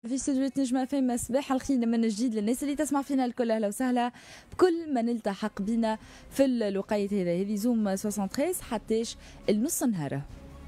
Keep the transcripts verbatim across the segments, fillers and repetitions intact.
في استوديو نجمة فما صباح الخير من جديد للناس اللي تسمع فينا الكل، اهلا وسهلا بكل من التحق بنا في الوقاية هذا هذه زوم ثلاثة وستين حتىش النص نهار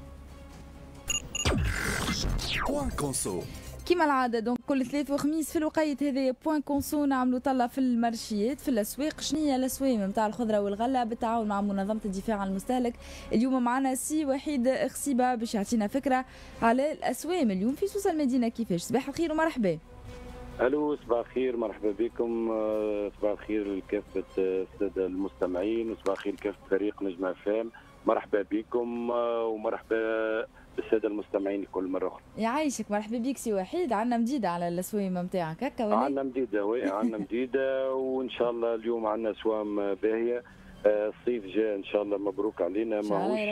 كيما العادة. دونك كل ثلاث وخميس في الوقاية هذه بوان كونسو نعملوا طلة في المارشيات في الأسواق. شنية الأسواق نتاع الخضرة والغلة بالتعاون مع منظمة الدفاع عن المستهلك. اليوم معنا سي وحيد خصيبة باش يعطينا فكرة على الأسواق اليوم في سوس المدينة كيفاش. صباح الخير ومرحبا. الو صباح الخير، مرحبا بكم. صباح الخير لكافة السادة المستمعين وصباح الخير لكافة فريق نجمة فام. مرحبا بكم ومرحبا بالسادة المستمعين كل مرة أخرى. يعيشك، مرحبا بك سي وحيد. عندنا مديدة على الأسوام نتاعك هكا ولا؟ عندنا مديدة، وي عندنا مديدة وإن شاء الله اليوم عندنا أسوام باهية. الصيف جاء إن شاء الله، مبروك علينا. ماهوش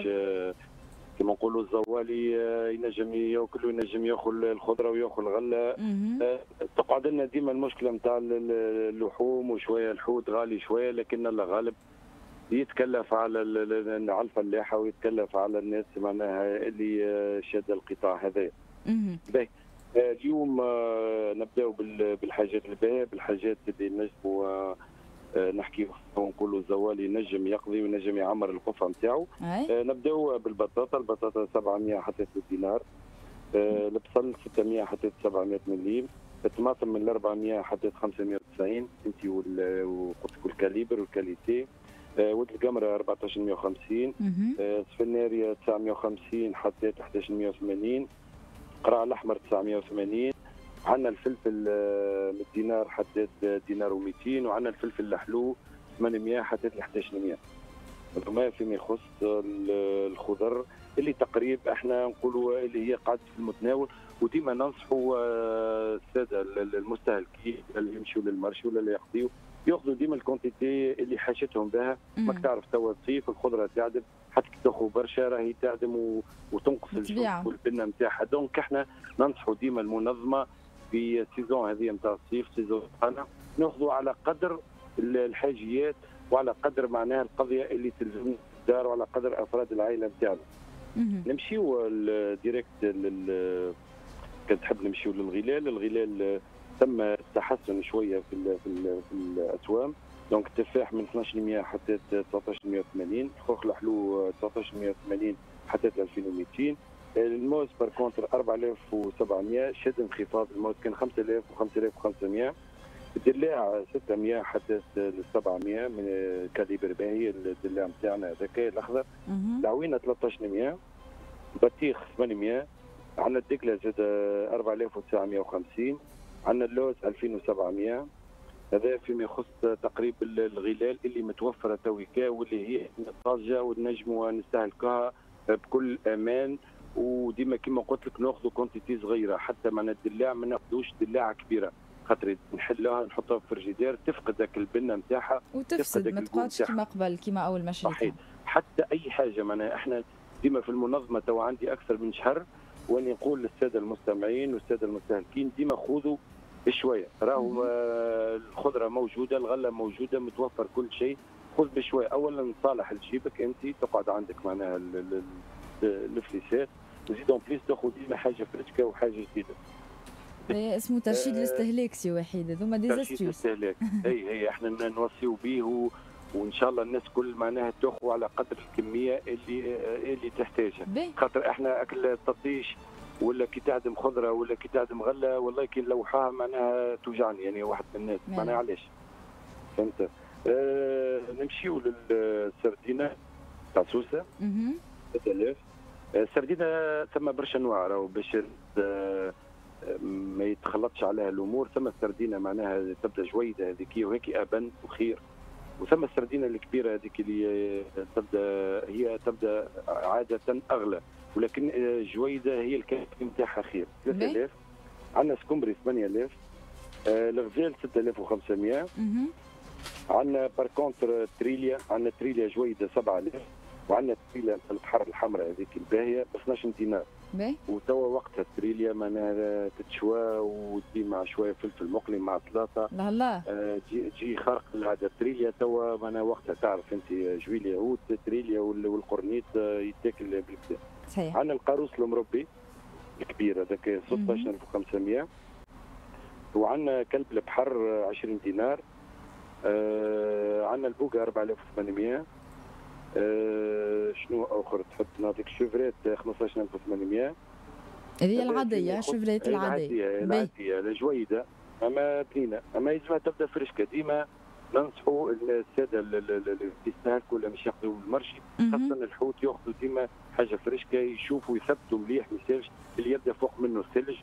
كما نقولوا الزوالي ينجم ياكل وينجم ياكل الخضره وياكل الغله. تقعد لنا ديما المشكله نتاع اللحوم وشويه الحوت غالي شويه، لكن الله غالب يتكلف على على الفلاحه ويتكلف على الناس معناها اللي شاد القطاع هذا. باهي اليوم نبداو بالحاجات الباهيه، بالحاجات اللي نجموا نحكي ونقولوا الزوالي ينجم يقضي وينجم يعمر القفه نتاعو. آه نبداو بالبطاطا، البطاطا سبعمائة حتى ثلاثة دينار. آه البصل ستمائة حتى سبعمائة مليم. الطماطم من أربعمائة حتى خمسمائة وتسعين انت وقلت لك الكاليبر والكاليتي. آه ود القمره أربعطاش مائة وخمسين. آه سفناريا تسعمائة وخمسين حتى أحد عشر مائة وثمانين. القرع الاحمر تسعمائة وثمانين. عندنا الفلفل من دينار حتى دينار ومئتين، وعندنا الفلفل الحلو ثمانمائة حتى أحد عشر مائة. هذوما فيما يخص الخضر اللي تقريبا احنا نقولوا اللي هي قاعده في المتناول. وديما ننصحوا الساده المستهلكين اللي يمشوا للمارشي ولا اللي يقضيوا ياخذوا ديما الكونتيتي اللي حاجتهم بها. ماك تعرف توا الصيف الخضره تعدم، حتى كي تاخذ برشا راهي تعدم وتنقص الجو والبنه نتاعها. دونك احنا ننصحوا ديما المنظمه في السيزون هذه نتاع الصيف، سيزون انا ناخذوا على قدر الحاجيات وعلى قدر معناها القضيه اللي تلزم الدار وعلى قدر افراد العائله نتاعنا. نمشيو ديريكت لل كان تحب نمشيو للغلال. الغلال تم تحسن شويه في ال في, ال في الاسوام. دونك التفاح من اثناش مائة حتى تسعطاش مائة وثمانين، الخوخ الحلو تسعطاش مائة وثمانين حتى ألفين ومئتين. الموز بار كونتر أربعة آلاف وسبعمائة، شد انخفاض. الموز كان خمسة آلاف وخمسة آلاف وخمسمائة. الدلاع ستمائة حتى سبعمائة من كاليبر باهي. الدلاع نتاعنا هذاك الاخضر. العوينه ثلاطاش مائة. بطيخ ثمانمائة. عندنا الدقله زاد أربعة آلاف وتسعمائة وخمسين. عندنا اللوز ألفين وسبعمائة. هذا فيما يخص تقريبا الغلال اللي متوفره تويكا واللي هي طازجه ونجموا نستهلكوها بكل امان. وديما كما قلت لك ناخذوا كونتيتي صغيره، حتى معنا الدلاع ما ناخذوش دلاعه كبيره خاطر نحلوها نحطها في الفريجيدير تفقد ذاك البنه نتاعها وتفسد، ما تقعدش كما قبل كما اول ما شريتها. صحيح. حتى اي حاجه معناها احنا ديما في المنظمه تو عندي اكثر من شهر واني نقول للساده المستمعين والساده المستهلكين ديما خذوا بشويه. راهو الخضره موجوده، الغله موجوده، متوفر كل شيء. خذ بشويه. اولا صالح لجيبك انت، تقعد عندك معناها الفليسات، وزيد اون بليس تاخذ ديما حاجه فريشكه وحاجه جديده. اسمه ترشيد الاستهلاك سي وحيد. هذوما ديزاستيوس. ترشيد الاستهلاك اي هي احنا نوصيو به، وان شاء الله الناس كل معناها تاخذ على قدر الكميه اللي اللي تحتاجها. خاطر احنا اكل التطيش ولا كي تعدم خضره ولا كي تعدم غله والله كي نلوحها معناها توجعني يعني واحد من الناس. معناها علاش فهمت. آه نمشيو للسردينه تاع سوسه ثلاثة آلاف. السردينه ثم برشا انواع راهو باش آه ما يتخلطش عليها الامور. ثم السردينه معناها تبدا جويده هذيك وهيك ابن وخير، وثم السردينه الكبيره هذيك اللي تبدا هي تبدا عاده اغلى، ولكن جويده هي الكيف نتاعها خير. ثلاثة آلاف. عندنا سكمبري ثمانية آلاف. آه الغزال ستة آلاف وخمسمائة. عندنا بار كونتر تريليا، عندنا تريليا جويده سبعة آلاف. وعندنا تريليا البحر الحمراء هذيك الباهيه ب اثناش دينار. وتوا وقتها التريليا معناها تتشوى وتجي مع شويه فلفل مقلي مع سلطه. لا لا آه تجي تجي خارق العاده. التريليا توا معناها وقتها تعرف انت جويل يهود التريليا والقرنيط يتاكل بالكدا. صحيح. عندنا القاروص المربي الكبير هذاك ستة عشر ألف وخمسمائة. وعندنا كلب البحر عشرين دينار. آه عندنا البوقه أربعة آلاف وثمانمائة. آه شنو اخر تحب نعطيك؟ شوفريت خمسطاش ألف وثمانمائة. هذه العاديه، شوفريت العاديه العاديه الجويده اما بنينه، اما يلزمها تبدا فرشكه. ديما ننصحوا الساده اللي يستهلكوا ولا مش ياخذوا المرشي، خاصه الحوت ياخذوا ديما حاجه فرشكه، يشوفوا يثبتوا مليح، ما يسالش اللي يبدا فوق منه الثلج.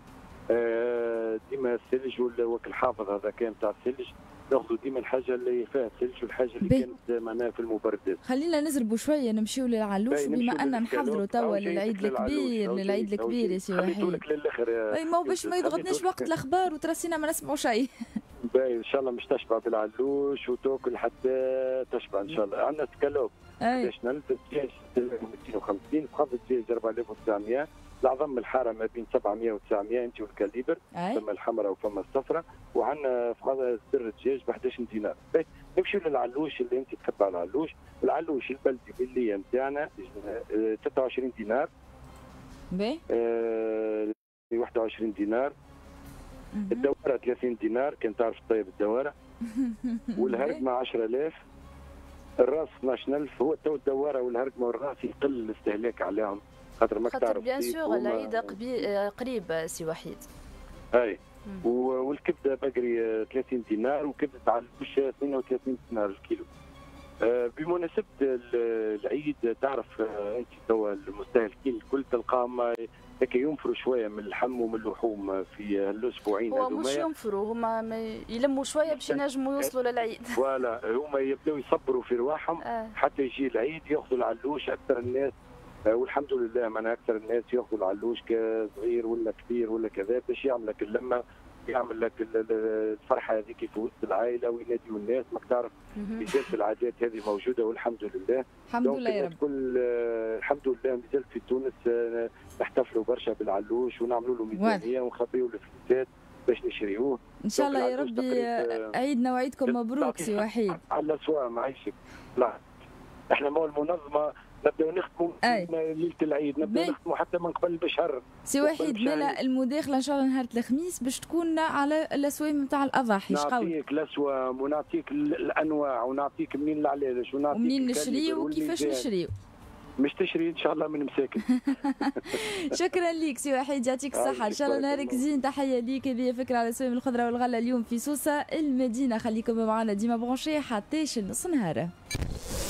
آه ديما الثلج وك الحافظ هذا كان تاع الثلج، ناخذوا ديما الحاجه اللي فيها الثلج والحاجه اللي بي. كانت معناها في المبردات. خلينا نزربوا شويه نمشيو للعلوش، بما ان نحضروا توا للعيد الكبير، للعيد الكبير يا سي وحيد. خليتولك للاخر يا اي ما هو باش ما يضغطناش وقت الاخبار وترسينا ما نسمعوا شيء. باهي ان شاء الله مش تشبع بالعلوش وتاكل حتى تشبع ان شاء الله. عندنا سكالوب قداش ألف، الدجاج مئتين وخمسين، فخذ الدجاج أربعة آلاف وتسعمائة، العظم الحاره ما بين سبعمائة وتسعمائة انت والكاليبر، فما الحمراء وفما الصفراء، وعندنا فخذ سر الدجاج ب أحد عشر دينار. باهي نمشيو للعلوش اللي انت تحب على العلوش. العلوش البلدي بالليه نتاعنا ثلاثة وعشرين دينار. باهي آه واحد وعشرين دينار. الدواره ثلاثين دينار، كان تعرف طيب الدواره. والهرقمه عشرة آلاف. الراس اثناش ألف. هو تو الدواره والهرقمه والراس يقل الاستهلاك عليهم، خاطر ما تعرف. خاطر بيان سور العيد قريب سي وحيد. اي والكبده بقري ثلاثين دينار، وكبده علوش اثنين وثلاثين دينار الكيلو. بمناسبه العيد تعرف انت توا المستهلكين الكل تلقاهم هيك ينفروا شويه من اللحم ومن اللحوم في هالاسبوعين هذوما. هو مش ينفروا، هما يلموا شويه باش ينجموا يوصلوا للعيد. فوالا هما يبداو يصبروا في رواحهم آه. حتى يجي العيد ياخذوا العلوش. اكثر الناس والحمد لله معناها اكثر الناس ياخذوا العلوش كصغير ولا كبير ولا كذا، باش يعمل لك اللمه، يعمل لك الفرحه هذيك في وسط العائله ويناديوا الناس. ماك تعرف مازالت العادات هذه موجوده والحمد لله. الحمد لله يا رب. كل الحمد لله مازالت في تونس نحتفلوا برشا بالعلوش ونعملوا له ميزانيه ونخبيوا الفلوسات باش نشريوه ان شاء الله يا ربي. عيدنا وعيدكم مبروك سي وحيد. على سواء معيشك. لا احنا مو المنظمه نبداو نخدموا ليله العيد، نبداو نخدموا حتى من قبل بشهر. سي وحيد مالا المداخله ان شاء الله نهار الخميس باش تكون على الاسوام نتاع الاضاحي. شقول نعطيك الاسوام ونعطيك الانواع ونعطيك منين العلاج ونعطيك منين نشريو وكيفاش نشريو. مش تشري ان شاء الله من مساكن. شكرا ليك سي وحيد، يعطيك الصحه. ان شاء الله نهارك زين. تحيه ليك. هذه فكره على اسوام الخضره والغله اليوم في سوسه المدينه. خليكم معنا ديما برونشي حتى نص نهار.